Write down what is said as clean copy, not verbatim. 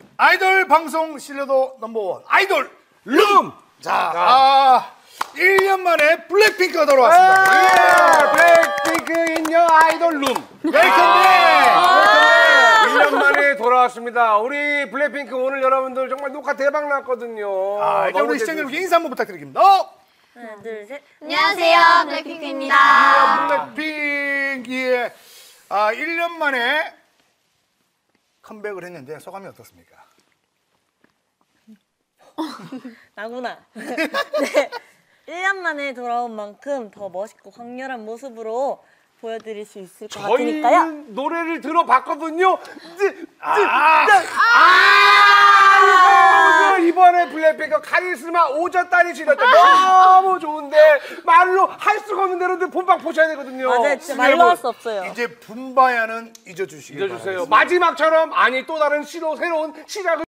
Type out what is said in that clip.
아이돌 방송 신뢰도 넘버원 아이돌 룸! 자, 1년 만에 블랙핑크가 돌아왔습니다. 블랙핑크 인여 아이돌 룸. 웰컴백! 1년 만에 돌아왔습니다. 우리 블랙핑크 오늘 여러분들 정말 녹화 대박 났거든요. 일단 우리 시청자 여러분 인사 한번 부탁드립니다. 하나, 둘, 셋. 안녕하세요, 블랙핑크입니다. 블랙핑크의 1년 만에 컴백을 했는데 소감이 어떻습니까? 나구나. 네. 1년 만에 돌아온 만큼 더 멋있고 강렬한 모습으로 보여드릴 수 있을 것 같으니까요. 저희는 노래를 들어봤거든요. 이번에 블랙핑크 카리스마 오졌다니 지렸다. 너무 좋은데 말로 할 수가 없는 대로 본방 보셔야 되거든요. 맞아요, 진짜 말로 할 수 없어요. 이제 분바야는 잊어주시기 바랍니다. 잊어주세요. 마지막처럼 아니 또 다른 새로운 시작을